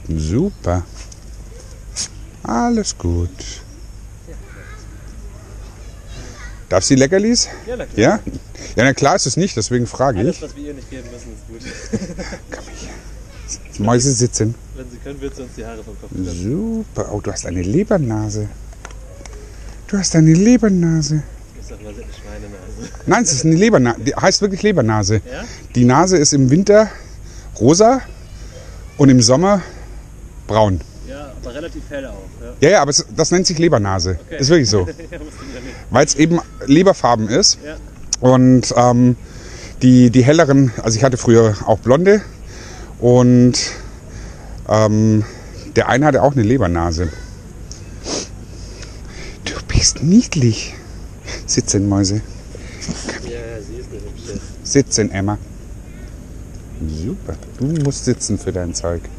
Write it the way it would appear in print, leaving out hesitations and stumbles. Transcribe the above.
Super. Alles gut. Darf sie Leckerlis? Ja, na klar. Ja? Ja, na klar ist es nicht, deswegen frage Alles, ich. was wir ihr nicht geben müssen, ist gut. Komm her. Mäuse sitzen. Wenn sie können, wird sie uns die Haare vom Kopf trennen. Super. Oh, du hast eine Lebernase. Du hast eine Lebernase. Ich sag mal, sie hat eine Schweinenase. Nein, es ist eine Lebernase. Die heißt wirklich Lebernase. Ja? Die Nase ist im Winter rosa und im Sommer braun. Ja, aber relativ hell auch. Ja. Ja, ja, aber das nennt sich Lebernase. Okay. Ist wirklich so. Ja, wusste ich ja nicht. Weil es eben Leberfarben ist. Ja. Und die helleren, also ich hatte früher auch blonde. Und der eine hatte auch eine Lebernase. Du bist niedlich. Sitzen, Mäuse. Ja, sie ist eine hübsche. Sitzen, Emma. Super. Du musst sitzen für dein Zeug.